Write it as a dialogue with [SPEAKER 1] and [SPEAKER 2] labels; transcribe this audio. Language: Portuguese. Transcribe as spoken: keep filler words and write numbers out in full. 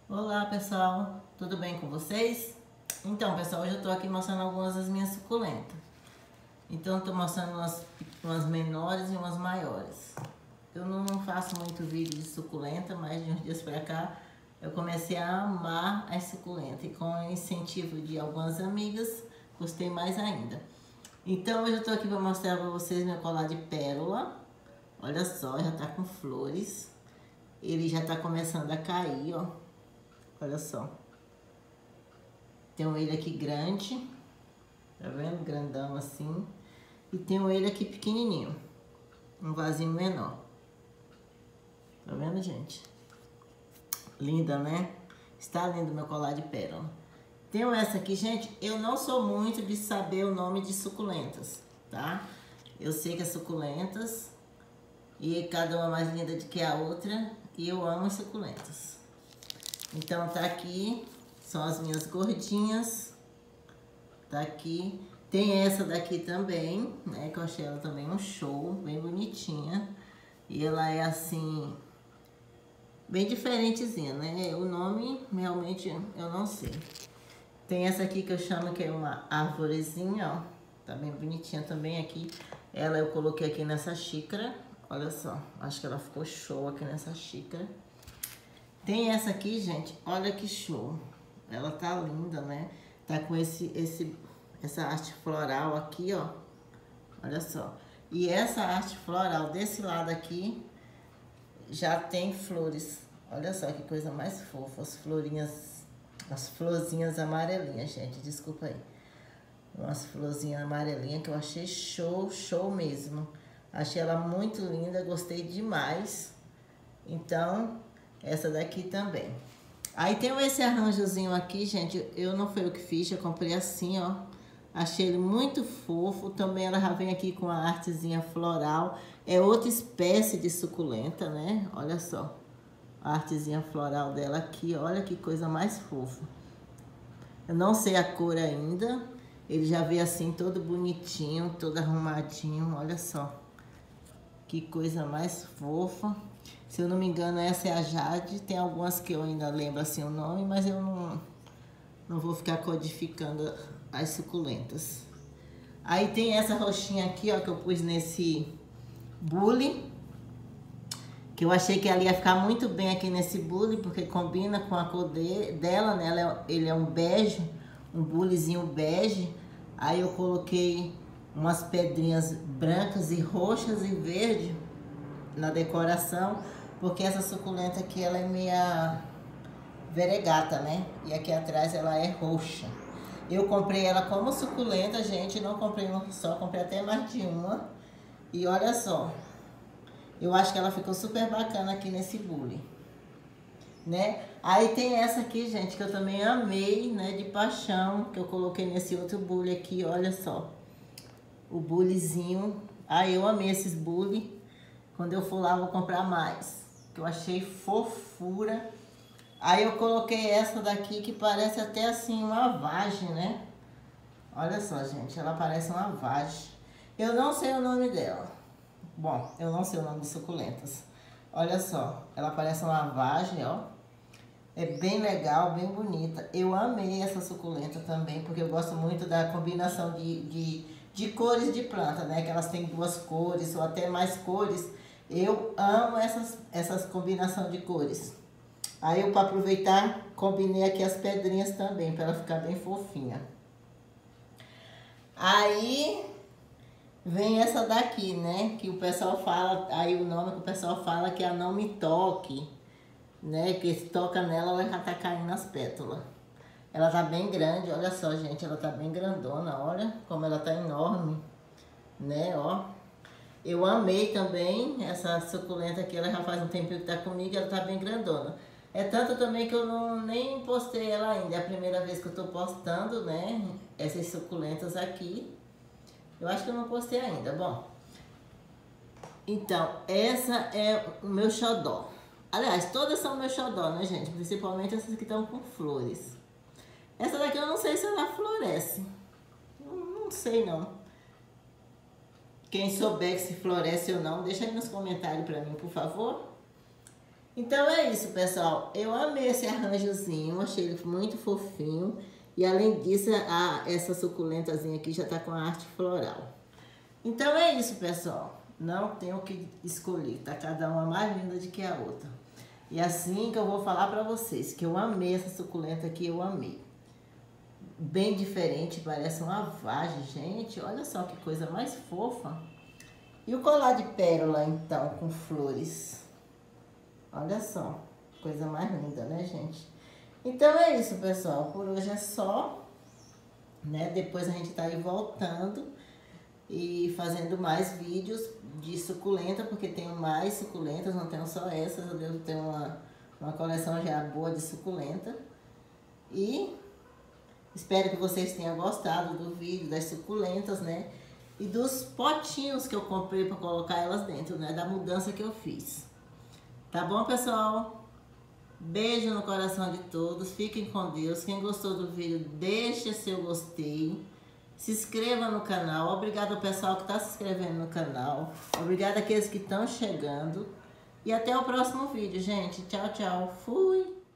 [SPEAKER 1] Olá pessoal, tudo bem com vocês? Então pessoal, hoje eu tô aqui mostrando algumas das minhas suculentas. Então eu tô mostrando umas, umas menores e umas maiores. Eu não faço muito vídeo de suculenta, mas de uns dias pra cá eu comecei a amar as suculentas. E com o incentivo de algumas amigas, gostei mais ainda. Então hoje eu tô aqui para mostrar pra vocês meu colar de pérola. Olha só, já tá com flores. Ele já tá começando a cair, ó. Olha só. Tem um ele aqui grande. Tá vendo? Grandão assim. E tem um ele aqui pequenininho. Um vasinho menor. Tá vendo, gente? Linda, né? Está lindo meu colar de pérola. Tenho essa aqui, gente. Eu não sou muito de saber o nome de suculentas, tá? Eu sei que é suculentas. E cada uma mais linda do que a outra. E eu amo as suculentas. Então tá aqui, são as minhas gordinhas, tá aqui. Tem essa daqui também, né, que eu achei ela também um show, bem bonitinha. E ela é assim, bem diferentezinha, né, o nome realmente eu não sei. Tem essa aqui que eu chamo que é uma arvorezinha, ó, tá bem bonitinha também aqui. Ela eu coloquei aqui nessa xícara, olha só, acho que ela ficou show aqui nessa xícara. Tem essa aqui, gente, olha que show. Ela tá linda, né? Tá com esse, esse, essa arte floral aqui, ó. Olha só. E essa arte floral desse lado aqui já tem flores. Olha só que coisa mais fofa. As florinhas, as florzinhas amarelinhas, gente. Desculpa aí. Umas florzinhas amarelinhas que eu achei show, show mesmo. Achei ela muito linda, gostei demais. Então... essa daqui também. Aí tem esse arranjozinho aqui, gente. Eu não foi eu que fiz, eu comprei assim, ó. Achei ele muito fofo. Também ela já vem aqui com a artezinha floral. É outra espécie de suculenta, né? Olha só. A artezinha floral dela aqui. Olha que coisa mais fofa. Eu não sei a cor ainda. Ele já veio assim todo bonitinho, todo arrumadinho. Olha só. Que coisa mais fofa. Se eu não me engano, essa é a Jade. Tem algumas que eu ainda lembro assim o nome, mas eu não, não vou ficar codificando as suculentas. Aí tem essa roxinha aqui, ó, que eu pus nesse bule. Que eu achei que ela ia ficar muito bem aqui nesse bule, porque combina com a cor de, dela, né? Ela é, ele é um bege, um bulezinho bege. Aí eu coloquei umas pedrinhas brancas e roxas e verde na decoração, porque essa suculenta aqui ela é meia veregata, né? E aqui atrás ela é roxa. Eu comprei ela como suculenta, gente, não comprei uma só, comprei até mais de uma. E olha só, eu acho que ela ficou super bacana aqui nesse bule, né? Aí tem essa aqui, gente, que eu também amei, né, de paixão, que eu coloquei nesse outro bule aqui, olha só. O bulezinho. Aí eu amei esses bule. Quando eu for lá, eu vou comprar mais. Que eu achei fofura. Aí eu coloquei essa daqui, que parece até assim uma vagem, né? Olha só, gente. Ela parece uma vagem. Eu não sei o nome dela. Bom, eu não sei o nome de suculentas. Olha só. Ela parece uma vagem, ó. É bem legal, bem bonita. Eu amei essa suculenta também, porque eu gosto muito da combinação de, de, de cores de planta, né? Que elas têm duas cores ou até mais cores. Eu amo essas, essas combinações de cores. Aí eu, para aproveitar, combinei aqui as pedrinhas também, para ela ficar bem fofinha. Aí vem essa daqui, né? Que o pessoal fala, aí o nome que o pessoal fala que é a Não Me Toque, né? Que se toca nela, ela já tá caindo as pétalas. Ela tá bem grande, olha só, gente, ela tá bem grandona, olha como ela tá enorme, né? Ó. Eu amei também essa suculenta aqui, ela já faz um tempinho que tá comigo, ela tá bem grandona. É tanto também que eu não, nem postei ela ainda, é a primeira vez que eu tô postando, né, essas suculentas aqui. Eu acho que eu não postei ainda, bom. Então, essa é o meu xodó. Aliás, todas são meu xodó, né, gente? Principalmente essas que estão com flores. Essa daqui eu não sei se ela floresce. Não, não sei, não. Quem souber se floresce ou não, deixa aí nos comentários pra mim, por favor. Então é isso, pessoal. Eu amei esse arranjozinho, achei ele muito fofinho. E além disso, a, essa suculentazinha aqui já tá com a arte floral. Então é isso, pessoal. Não tenho o que escolher, tá cada uma mais linda do que a outra. E assim que eu vou falar pra vocês, que eu amei essa suculenta aqui, eu amei. Bem diferente, parece uma vagem, gente. Olha só que coisa mais fofa. E o colar de pérola, então, com flores. Olha só, coisa mais linda, né, gente? Então é isso, pessoal. Por hoje é só, né? Depois a gente tá aí voltando e fazendo mais vídeos de suculenta, porque tenho mais suculentas, não tenho só essas. Eu devo ter uma, uma coleção já boa de suculenta. E espero que vocês tenham gostado do vídeo das suculentas, né? E dos potinhos que eu comprei para colocar elas dentro, né? Da mudança que eu fiz. Tá bom, pessoal? Beijo no coração de todos. Fiquem com Deus. Quem gostou do vídeo, deixa seu gostei. Se inscreva no canal. Obrigado ao pessoal que está se inscrevendo no canal. Obrigado àqueles que estão chegando. E até o próximo vídeo, gente. Tchau, tchau. Fui!